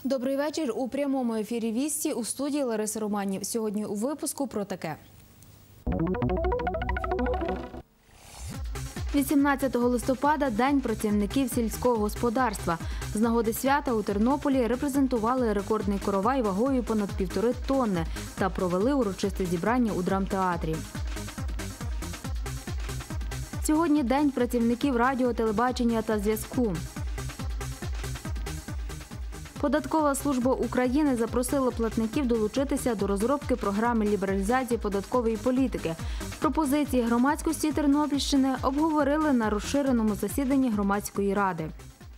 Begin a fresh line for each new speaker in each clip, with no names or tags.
Добрий вечір. У прямому ефірі «Вісті» у студії Лариса Романів. Сьогодні у випуску про таке. 18 листопада – День працівників сільського господарства. З нагоди свята у Тернополі репрезентували рекордний коровай вагою понад 1,5 тонни та провели урочисте зібрання у драмтеатрі. Сьогодні День працівників радіо, телебачення та зв'язку. Податкова служба України запросила платників долучитися до розробки програми лібералізації податкової політики. Пропозиції громадськості Тернопільщини обговорили на розширеному засіданні громадської ради.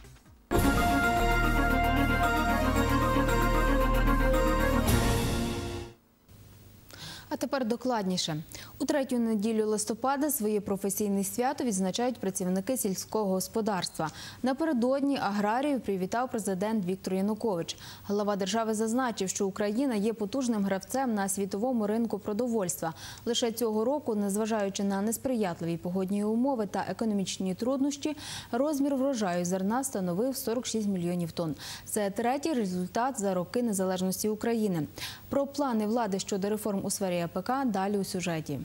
А тепер докладніше. У третю неділю листопада своє професійне свято відзначають працівники сільського господарства. Напередодні аграріїв привітав президент Віктор Янукович. Глава держави зазначив, що Україна є потужним гравцем на світовому ринку продовольства. Лише цього року, незважаючи на несприятливі погодні умови та економічні труднощі, розмір врожаю зерна становив 46 мільйонів тонн. Це третій результат за роки незалежності України. Про плани влади щодо реформ у сфері АПК далі у сюжеті.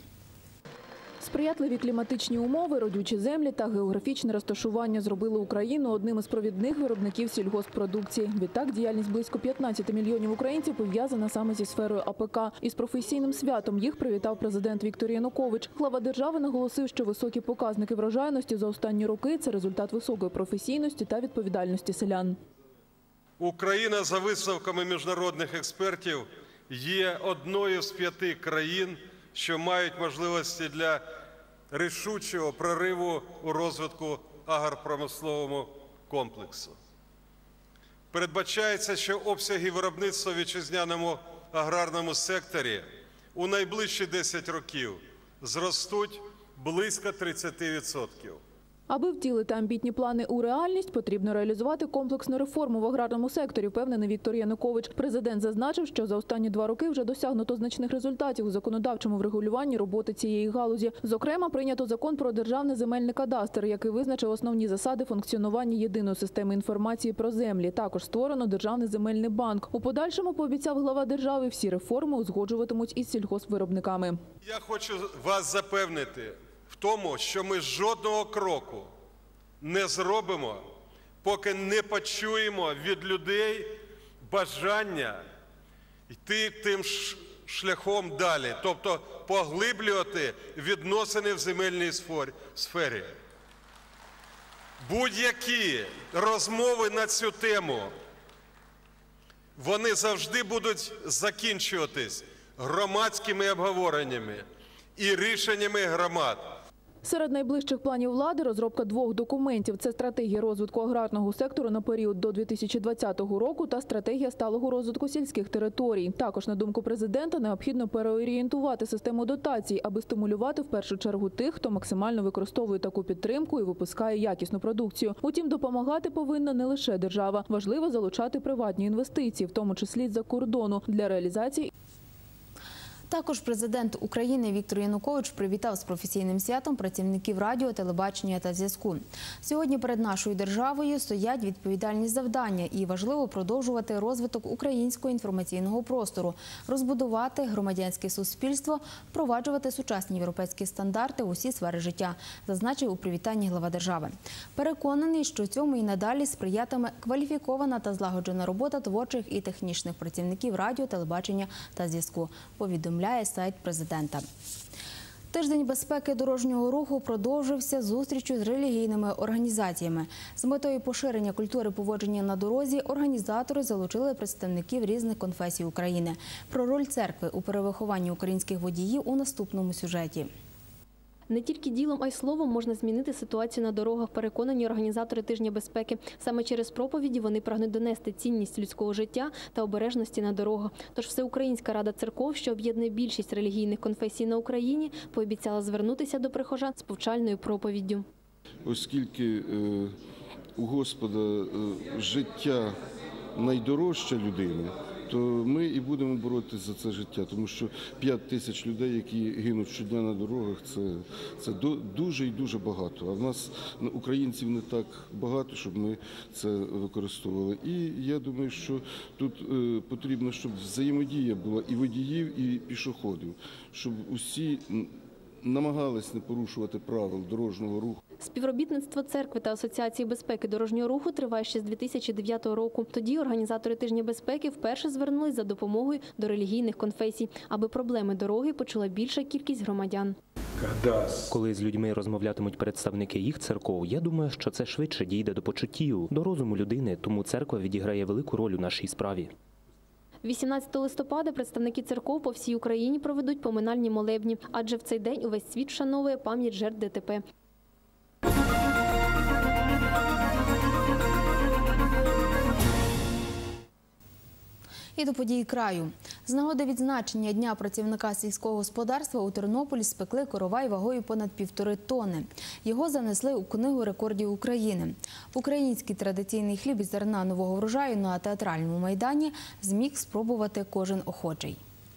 Сприятливі кліматичні умови, родючі землі та географічне розташування зробили Україну одним із провідних виробників сільгосппродукції. Відтак, діяльність близько 15 мільйонів українців пов'язана саме зі сферою АПК. Із професійним святом їх привітав президент Віктор Янукович. Глава держави наголосив, що високі показники врожайності за останні роки – це результат високої професійності та відповідальності селян.
Україна, за висновками міжнародних експертів, є одною з 5 країн, що мають можливості для рішучого прориву у розвитку агропромислового комплексу. Передбачається, що обсяги виробництва в вітчизняному аграрному секторі у найближчі 10 років зростуть близько 30%.
Аби втілити амбітні плани у реальність, потрібно реалізувати комплексну реформу в аграрному секторі, впевнений Віктор Янукович. Президент зазначив, що за останні 2 роки вже досягнуто значних результатів у законодавчому врегулюванні роботи цієї галузі. Зокрема, прийнято закон про державний земельний кадастр, який визначив основні засади функціонування єдиної системи інформації про землі. Також створено Державний земельний банк. У подальшому, пообіцяв глава держави, всі реформи узгоджуватимуть із сільгоспвиробниками.
Я хочу вас запевнити в тому, що ми жодного кроку не зробимо, поки не почуємо від людей бажання йти тим шляхом далі, тобто поглиблювати відносини в земельній сфері. Будь-які розмови на цю тему, вони завжди будуть закінчуватись громадськими обговореннями і рішеннями громад.
Серед найближчих планів влади – розробка 2 документів. Це стратегія розвитку аграрного сектору на період до 2020 року та стратегія сталого розвитку сільських територій. Також, на думку президента, необхідно переорієнтувати систему дотацій, аби стимулювати в першу чергу тих, хто максимально використовує таку підтримку і випускає якісну продукцію. Утім, допомагати повинна не лише держава. Важливо залучати приватні інвестиції, в тому числі з-за кордону, для реалізації.
Також президент України Віктор Янукович привітав з професійним святом працівників радіо, телебачення та зв'язку. Сьогодні перед нашою державою стоять відповідальні завдання і важливо продовжувати розвиток українського інформаційного простору, розбудувати громадянське суспільство, впроваджувати сучасні європейські стандарти в усі сфери життя, зазначив у привітанні глава держави. Переконаний, що цьому і надалі сприятиме кваліфікована та злагоджена робота творчих і технічних працівників радіо, телебачення та зв'язку, повідомляє сайт президента. Тиждень безпеки дорожнього руху продовжився зустрічю з релігійними організаціями. З метою поширення культури поводження на дорозі організатори залучили представників різних конфесій України. Про роль церкви у перевихованні українських водіїв у наступному сюжеті.
Не тільки ділом, а й словом можна змінити ситуацію на дорогах, переконані організатори Тижня безпеки. Саме через проповіді вони прагнуть донести цінність людського життя та обережності на дорогах. Тож Всеукраїнська рада церков, що об'єднує більшість релігійних конфесій на Україні, пообіцяла звернутися до прихожан з повчальною проповіддю.
Оскільки у Господа життя найдорожче людини, то ми і будемо боротися за це життя, тому що 5 тисяч людей, які гинуть щодня на дорогах, це дуже і дуже багато. А в нас українців не так багато, щоб ми це використовували. І я думаю, що тут потрібно, щоб взаємодія була і водіїв, і пішоходів, щоб усі намагались не порушувати правил дорожнього руху.
Співробітництво церкви та Асоціації безпеки дорожнього руху триває ще з 2009 року. Тоді організатори Тижня безпеки вперше звернулись за допомогою до релігійних конфесій, аби проблеми дороги почула більша кількість громадян.
Коли з людьми розмовлятимуть представники їх церков, я думаю, що це швидше дійде до почуттів, до розуму людини, тому церква відіграє велику роль у нашій справі.
18 листопада представники церков по всій Україні проведуть поминальні молебні, адже в цей день увесь світ вшановує пам'ять жертв ДТП.
І до подій краю. З нагоди відзначення Дня працівника сільського господарства у Тернополі спекли коровай вагою понад 1,5 тонни. Його занесли у Книгу рекордів України. Український традиційний хліб із зерна нового врожаю на театральному майдані зміг спробувати кожен охочий.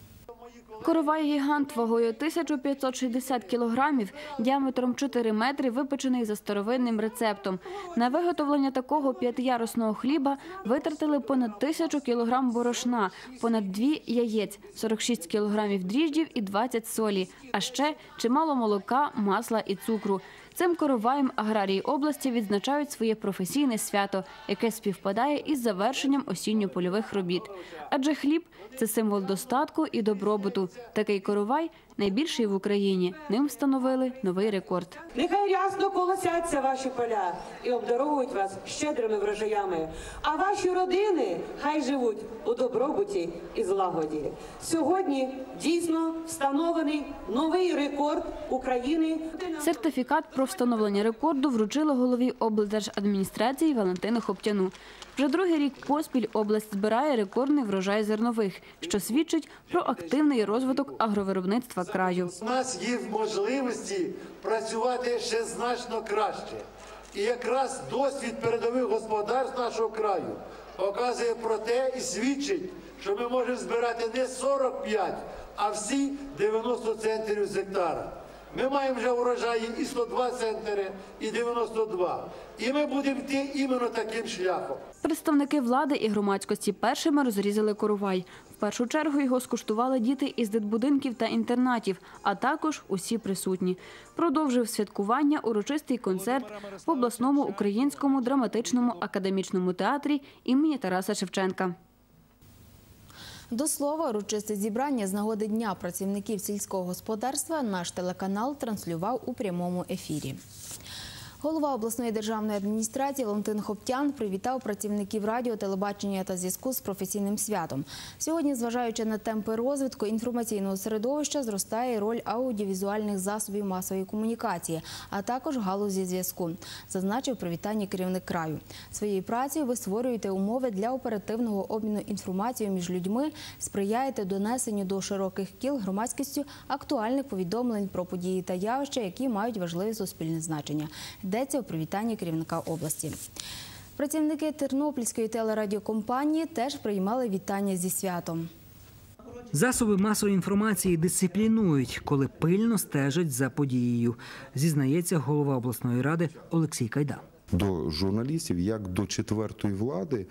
Коровай-гігант вагою 1560 кілограмів, діаметром 4 метри, випечений за старовинним рецептом. На виготовлення такого 5-ярусного хліба витратили понад 1000 кілограм борошна, понад 2 яєць, 46 кілограмів дріжджів і 20 солі, а ще чимало молока, масла і цукру. Цим короваєм аграрії області відзначають своє професійне свято, яке співпадає із завершенням осінньо-польових робіт. Адже хліб – це символ достатку і добробуту. Такий коровай – найбільший в Україні. Ним встановили новий рекорд.
Нехай рясно колосяться ваші поля і обдаровують вас щедрими врожаями. А ваші родини хай живуть у добробуті і злагоді. Сьогодні дійсно встановлений новий рекорд України.
Сертифікат про встановлення рекорду вручили голові облдержадміністрації Валентину Хоптяну. Вже другий рік поспіль область збирає рекордний врожай зернових, що свідчить про активний розвиток агровиробництва краю.
У нас є можливості працювати ще значно краще. І якраз досвід передових господарств нашого краю показує про те і свідчить, що ми можемо збирати не 45, а всі 90 центнерів з гектара. Ми маємо вже урожаї і 102 центнери, і 92. І ми будемо йти іменно таким шляхом.
Представники влади і громадськості першими розрізали коровай. В першу чергу його скуштували діти із дитбудинків та інтернатів, а також усі присутні. Продовжив святкування урочистий концерт в обласному українському драматичному академічному театрі імені Тараса Шевченка.
До слова, урочисте зібрання з нагоди Дня працівників сільського господарства наш телеканал транслював у прямому ефірі. Голова обласної державної адміністрації Валентин Хоптян привітав працівників радіо, телебачення та зв'язку з професійним святом. Сьогодні, зважаючи на темпи розвитку інформаційного середовища, зростає роль аудіовізуальних засобів масової комунікації, а також галузі зв'язку, зазначив привітання керівник краю. Своєю працею ви створюєте умови для оперативного обміну інформацією між людьми, сприяєте донесенню до широких кіл громадськістю актуальних повідомлень про події та явища, які мають важливе суспільне значення. Йдеться у привітанні керівника області. Працівники Тернопільської телерадіокомпанії теж приймали вітання зі святом.
Засоби масової інформації дисциплінують, коли пильно стежать за подією, зізнається голова обласної ради Олексій Кайда.
До журналістів, як до четвертої влади,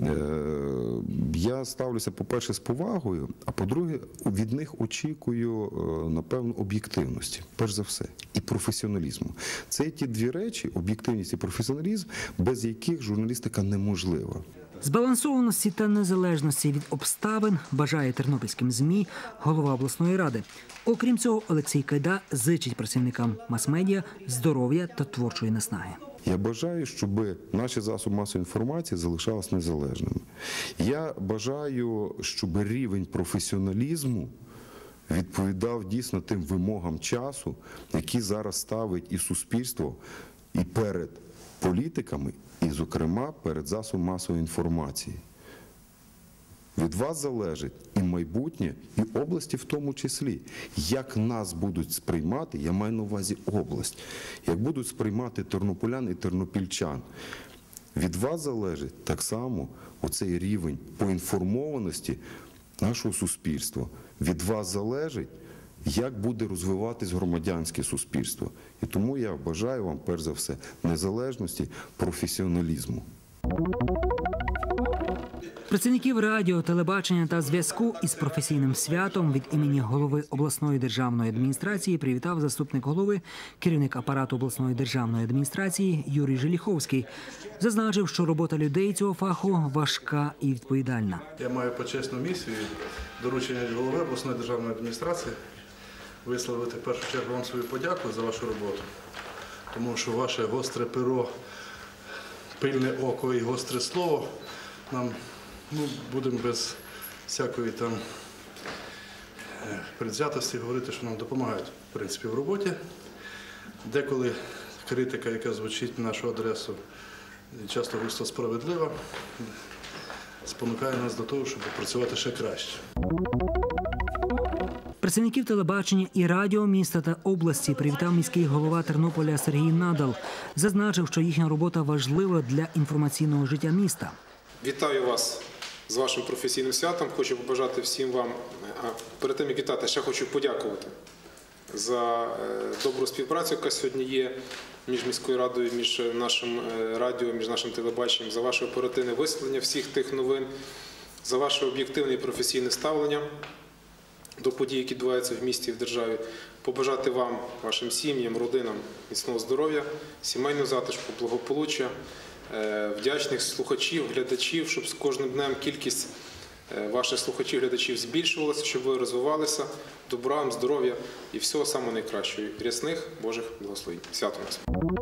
я ставлюся, по-перше, з повагою, а по-друге, від них очікую, напевно, об'єктивності, перш за все, і професіоналізму. Це ті дві речі, об'єктивність і професіоналізм, без яких журналістика неможлива.
Збалансованості та незалежності від обставин бажає тернопільським ЗМІ голова обласної ради. Окрім цього, Олексій Кайда зичить працівникам мас-медіа здоров'я та творчої наснаги.
Я бажаю, щоб наші засоби масової інформації залишалися незалежними. Я бажаю, щоб рівень професіоналізму відповідав дійсно тим вимогам часу, які зараз ставить і суспільство, і перед політиками, і, зокрема, перед засобами масової інформації. Від вас залежить і майбутнє, і області в тому числі. Як нас будуть сприймати, я маю на увазі область, як будуть сприймати тернополян і тернопільчан. Від вас залежить так само оцей рівень поінформованості нашого суспільства. Від вас залежить, як буде розвиватись громадянське суспільство. І тому я бажаю вам, перш за все, незалежності, професіоналізму.
Працівників радіо, телебачення та зв'язку із професійним святом від імені голови обласної державної адміністрації привітав заступник голови, керівник апарату обласної державної адміністрації Юрій Желіховський. Зазначив, що робота людей цього фаху важка і відповідальна.
Я маю почесну місію, доручення від голови обласної державної адміністрації висловити в першу чергу вам свою подяку за вашу роботу, тому що ваше гостре перо, пильне око і гостре слово нам, будемо без всякої там предвзятості говорити, що нам допомагають, в принципі, в роботі. Деколи критика, яка звучить на нашу адресу, часто густо справедлива, спонукає нас до того, щоб працювати ще краще.
Працівників телебачення і радіо міста та області привітав міський голова Тернополя Сергій Надал. Зазначив, що їхня робота важлива для інформаційного життя міста.
Вітаю вас з вашим професійним святом. Хочу побажати всім вам, перед тим як вітати, ще хочу подякувати за добру співпрацю, яка сьогодні є між міською радою, між нашим радіо, між нашим телебаченням, за ваше оперативне висвітлення всіх тих новин, за ваше об'єктивне і професійне ставлення до подій, які відбуваються в місті і в державі. Побажати вам, вашим сім'ям, родинам міцного здоров'я, сімейного затишку, благополуччя, вдячних слухачів, глядачів, щоб з кожним днем кількість ваших слухачів, глядачів збільшувалася, щоб ви розвивалися, добра вам, здоров'я і всього самого найкращого. Рясних Божих благословень. Свято нас!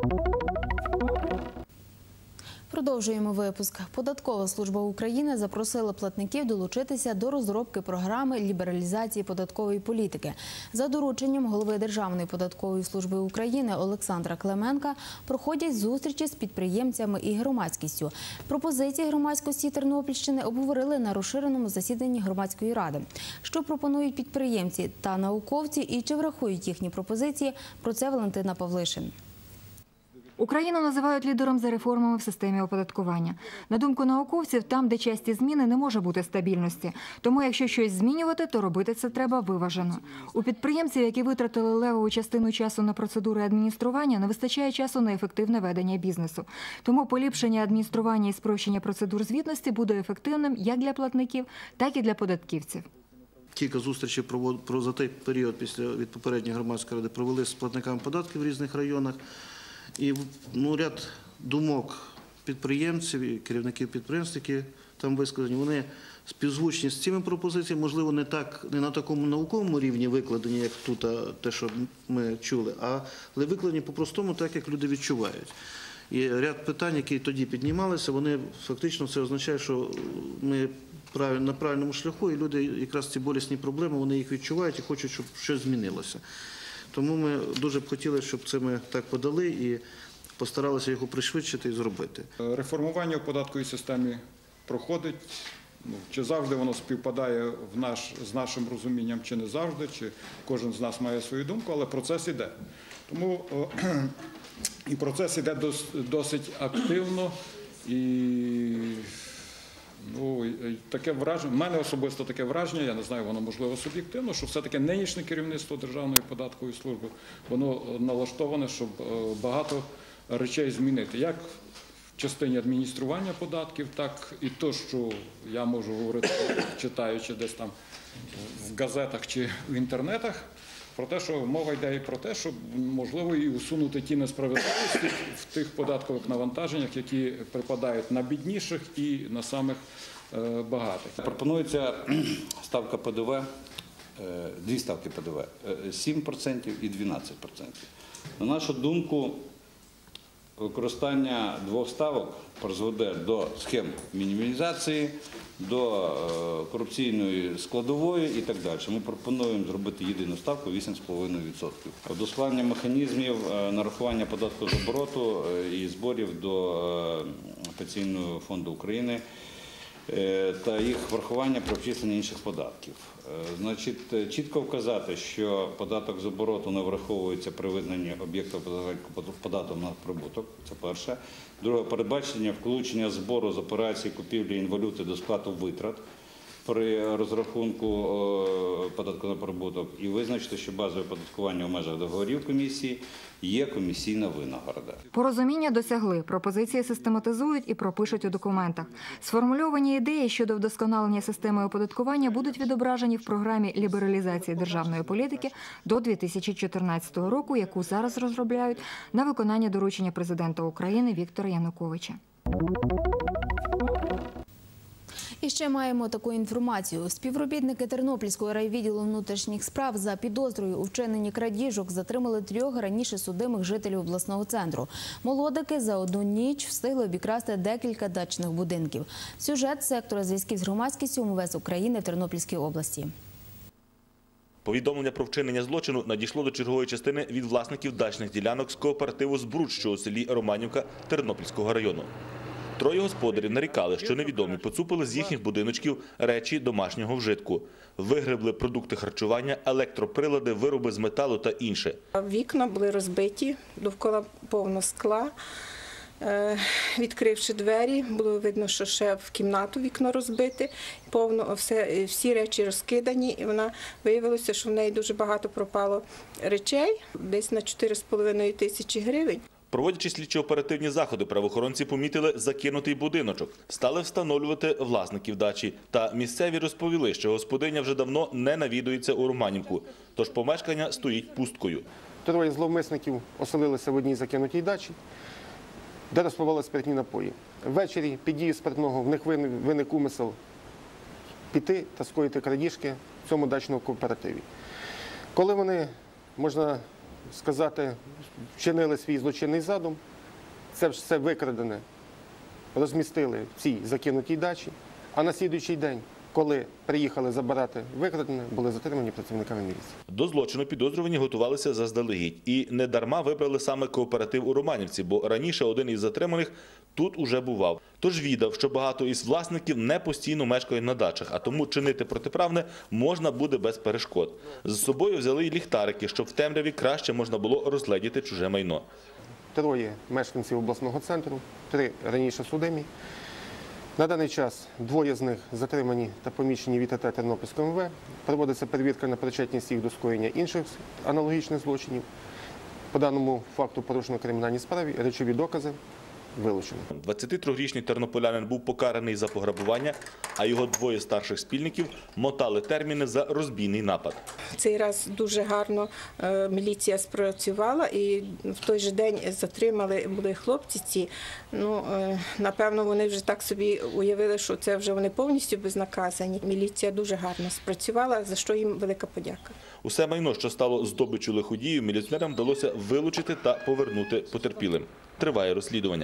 Продовжуємо випуск. Податкова служба України запросила платників долучитися до розробки програми лібералізації податкової політики. За дорученням голови Державної податкової служби України Олександра Клименка проходять зустрічі з підприємцями і громадськістю. Пропозиції громадськості Тернопільщини обговорили на розширеному засіданні громадської ради. Що пропонують підприємці та науковці і чи врахують їхні пропозиції – про це Валентина Павлишин.
Україну називають лідером за реформами в системі оподаткування. На думку науковців, там, де часті зміни, не може бути стабільності. Тому, якщо щось змінювати, то робити це треба виважено. У підприємців, які витратили левову частину часу на процедури адміністрування, не вистачає часу на ефективне ведення бізнесу. Тому поліпшення адміністрування і спрощення процедур звітності буде ефективним як для платників, так і для податківців.
Кілька зустрічей за той період від попередньої громадської ради провели з платниками податків в різних районах. І ряд думок підприємців і керівників підприємств, які там висказані, вони співзвучні з цими пропозиціями, можливо, не на такому науковому рівні викладені, як тут, те, що ми чули, але викладені по-простому, так, як люди відчувають. І ряд питань, які тоді піднімалися, вони фактично це означає, що ми на правильному шляху, і люди якраз ці болісні проблеми, вони їх відчувають і хочуть, щоб щось змінилося. Тому ми дуже б хотіли, щоб це ми так подали і постаралися його пришвидшити і зробити.
Реформування в податковій системі проходить. Чи завжди воно співпадає з нашим розумінням, чи не завжди, чи кожен з нас має свою думку, але процес іде. Тому і процес іде досить активно. І таке враження, в мене особисто таке враження, я не знаю, воно можливо суб'єктивно, що все-таки нинішнє керівництво Державної податкової служби, воно налаштоване, щоб багато речей змінити. Як в частині адміністрування податків, так і то, що я можу говорити, читаючи десь там в газетах чи в інтернетах, про те, що мова йде і про те, щоб можливо і усунути ті несправедливості в тих податкових навантаженнях, які припадають на бідніших і на самих багатих.
Пропонується ставка ПДВ, дві ставки ПДВ – 7% і 12%. На нашу думку, використання двох ставок призведе до схем мінімізації, до корупційної складової і так далі. Ми пропонуємо зробити єдину ставку 8,5%. Удосконалення механізмів нарахування податку з обороту і зборів до Пенсійного фонду України та їх врахування при обчисленні інших податків. Значить, чітко вказати, що податок з обороту не враховується при визнанні об'єкту податком на прибуток. Це перше. Друге, передбачення включення збору з операцій купівлі інвалюти до складу витрат при розрахунку податку на прибуток і визначити, що базове оподаткування в межах договорів комісії є комісійна винагорода.
Порозуміння досягли, пропозиції систематизують і пропишуть у документах. Сформульовані ідеї щодо вдосконалення системи оподаткування будуть відображені в програмі лібералізації державної політики до 2014 року, яку зараз розробляють на виконання доручення президента України Віктора Януковича.
І ще маємо таку інформацію. Співробітники Тернопільського райвідділу внутрішніх справ за підозрою у вчиненні крадіжок затримали 3 раніше судимих жителів обласного центру. Молодики за одну ніч встигли обікрасти декілька дачних будинків. Сюжет сектора зв'язків з громадськістю МВС України в Тернопільській області.
Повідомлення про вчинення злочину надійшло до чергової частини від власників дачних ділянок з кооперативу «Збруч», що у селі Романівка Тернопільського району. 3 господарів нарікали, що невідомі поцупили з їхніх будиночків речі домашнього вжитку. Вигребли продукти харчування, електроприлади, вироби з металу та інше.
Вікна були розбиті, довкола повно скла. Відкривши двері, було видно, що ще в кімнату вікно розбите, всі речі розкидані, і виявилося, що в неї дуже багато пропало речей, десь на 4,5 тисячі гривень.
Проводячи слідчо-оперативні заходи, правоохоронці помітили закинутий будиночок, стали встановлювати власників дачі. Та місцеві розповіли, що господиня вже давно не навідується у Романівку, тож помешкання стоїть пусткою.
3 зловмисників оселилися в одній закинутій дачі, де розпивали спиртні напої. Ввечері під дією спиртного в них виник умисел піти та скоїти крадіжки в цьому дачному кооперативі. Коли вони, можна сказати, вчинили свій злочинний задум, це все викрадене розмістили в цій закинутій дачі, а на слідуючий день, коли приїхали забирати викрадене, були затримані працівниками міліції.
До злочину підозрювані готувалися заздалегідь. І не дарма вибрали саме кооператив у Романівці, бо раніше один із затриманих тут уже бував. Тож віддав, що багато із власників не постійно мешкають на дачах, а тому чинити протиправне можна буде без перешкод. З собою взяли й ліхтарики, щоб в темряві краще можна було розгледіти чуже майно.
3 мешканців обласного центру, 3 раніше судимі. На даний час 2 з них затримані та поміщені в ІТТ Тернопільського МВ. Проводиться перевірка на причетність їх до скоєння інших аналогічних злочинів. По даному факту порушено кримінальні справи, речові докази вилучено.
23-річний тернополянин був покараний за пограбування, а його 2 старших спільників мотали терміни за розбійний напад.
Цей раз дуже гарно міліція спрацювала і в той же день затримали були хлопці ці. Напевно, вони вже так собі уявили, що це вже вони повністю безнаказані. Міліція дуже гарно спрацювала, за що їм велика подяка.
Усе майно, що стало здобиччю лиходіїв, міліціонерам вдалося вилучити та повернути потерпілим. Триває розслідування.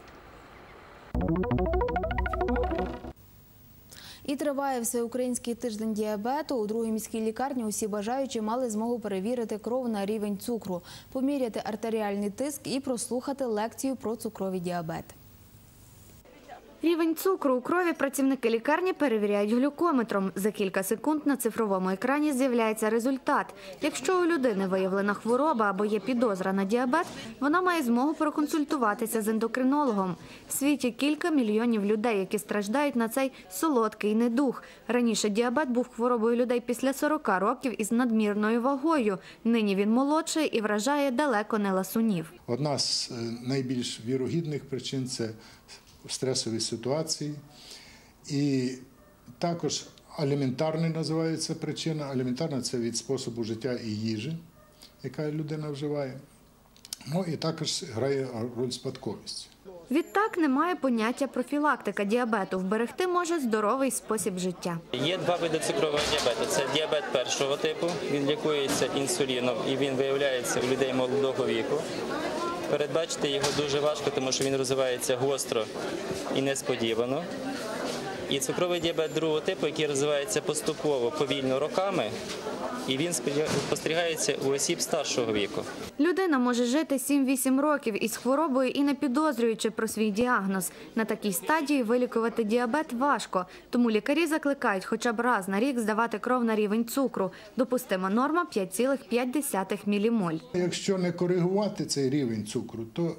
І триває всеукраїнський тиждень діабету. У 2-й міській лікарні усі бажаючі мали змогу перевірити кров на рівень цукру, поміряти артеріальний тиск і прослухати лекцію про цукровий діабет.
Рівень цукру у крові працівники лікарні перевіряють глюкометром. За кілька секунд на цифровому екрані з'являється результат. Якщо у людини виявлена хвороба або є підозра на діабет, вона має змогу проконсультуватися з ендокринологом. В світі кілька мільйонів людей, які страждають на цей солодкий недуг. Раніше діабет був хворобою людей після 40 років із надмірною вагою. Нині він молодший і вражає далеко не ласунів.
Одна з найбільш вірогідних причин – це стресові ситуації. І також аліментарна називається причина. Аліментарна – це від способу життя і їжі, яка людина вживає. І також грає роль спадковість.
Відтак немає поняття профілактика діабету. Вберегти може здоровий спосіб життя.
Є 2 види цукрового діабету. Це діабет першого типу, він лікується інсуліном і він виявляється у людей молодого віку. Передбачити його дуже важко, тому що він розвивається гостро і несподівано. І цукровий діабет другого типу, який розвивається поступово, повільно роками, і він спостерігається у осіб старшого віку.
Людина може жити 7-8 років із хворобою і не підозрюючи про свій діагноз. На такій стадії вилікувати діабет важко, тому лікарі закликають хоча б раз на рік здавати кров на рівень цукру. Допустима норма 5,5 мілімоль.
Якщо не коригувати цей рівень цукру, то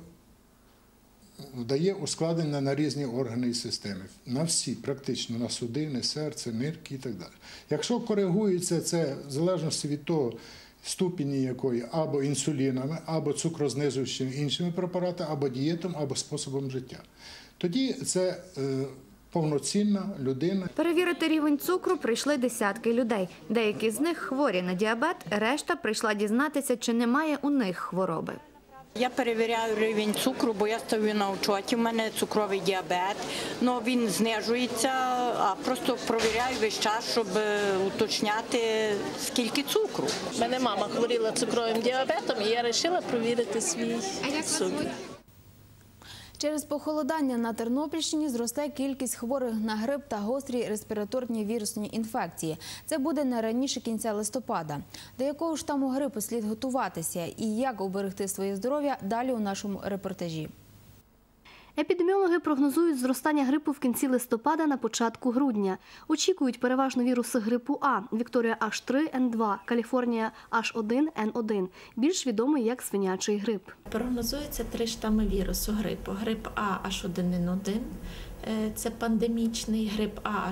дає ускладнення на різні органи і системи. На всі, практично, на судини, серце, нирки і так далі. Якщо коригується це в залежності від того, ступені якої або інсулінами, або цукрознижуючими іншими препаратами, або дієтом, або способом життя. Тоді це повноцінна людина.
Перевірити рівень цукру прийшли десятки людей. Деякі з них хворі на діабет, решта прийшла дізнатися, чи немає у них хвороби.
Я перевіряю рівень цукру, бо я стою на учоті, у мене цукровий діабет, але він знижується, а просто перевіряю весь час, щоб уточняти, скільки цукру.
У мене мама хворіла цукровим діабетом, і я вирішила перевірити свій цукор.
Через похолодання на Тернопільщині зросте кількість хворих на грип та гострі респіраторні вірусні інфекції. Це буде не раніше кінця листопада. До якого штаму грипу слід готуватися і як уберегти своє здоров'я – далі у нашому репортажі.
Епідеміологи прогнозують зростання грипу в кінці листопада на початку грудня. Очікують переважно віруси грипу А – Вікторія H3N2, Каліфорнія H1N1, більш відомий як свинячий грип.
Прогнозуються 3 штами вірусу грипу. Грип А H1N1 – це пандемічний, грип А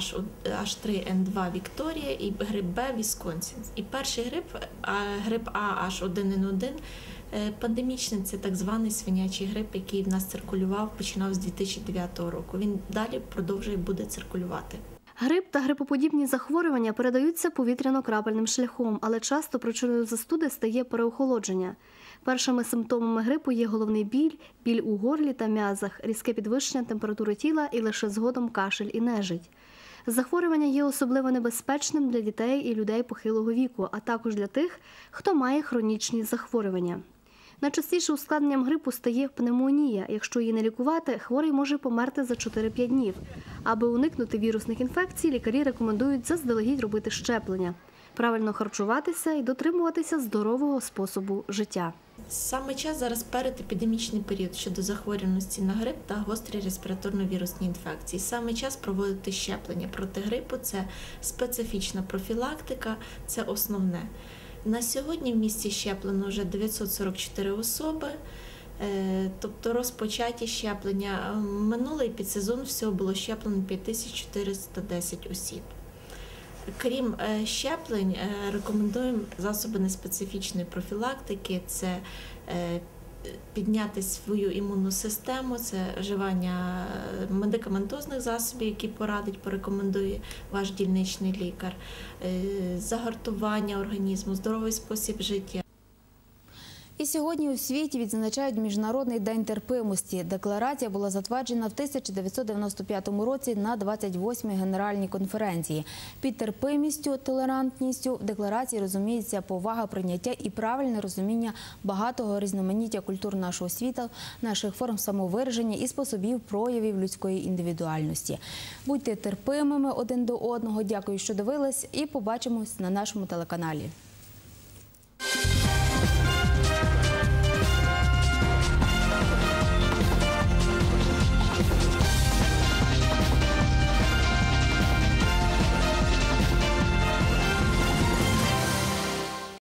H3N2 Вікторія і грип Б Вісконсін. І перший грип А H1N1 пандемічний – це так званий свинячий грип, який в нас циркулював, починав з 2009 року. Він далі продовжує буде циркулювати.
Грип та грипоподібні захворювання передаються повітряно-крапельним шляхом, але часто причиною застуди стає переохолодження. Першими симптомами грипу є головний біль, біль у горлі та м'язах, різке підвищення температури тіла і лише згодом кашель і нежить. Захворювання є особливо небезпечним для дітей і людей похилого віку, а також для тих, хто має хронічні захворювання. Найчастіше ускладненням грипу стає пневмонія. Якщо її не лікувати, хворий може померти за 4-5 днів. Аби уникнути вірусних інфекцій, лікарі рекомендують заздалегідь робити щеплення, правильно харчуватися і дотримуватися здорового способу життя.
Саме час зараз передепідемічний період щодо захворюваності на грип та гострі респіраторно-вірусні інфекції. Саме час проводити щеплення проти грипу – це специфічна профілактика, це основне. На сьогодні в місті щеплено вже 944 особи, тобто розпочаті щеплення. Минулий підсезон всього було щеплено 5410 осіб. Крім щеплень, рекомендуємо засоби неспецифічної профілактики – це підняти свою імунну систему, це вживання медикаментозних засобів, які порекомендує ваш дільничний лікар, загартування організму, здоровий спосіб життя.
І сьогодні у світі відзначають Міжнародний день терпимості. Декларація була затверджена в 1995 році на 28-й Генеральній конференції. Під терпимістю, толерантністю в декларації розуміється повага, прийняття і правильне розуміння багатого різноманіття культур нашого світу, наших форм самовираження і способів проявів людської індивідуальності. Будьте терпимими один до одного. Дякую, що дивились, і побачимось на нашому телеканалі.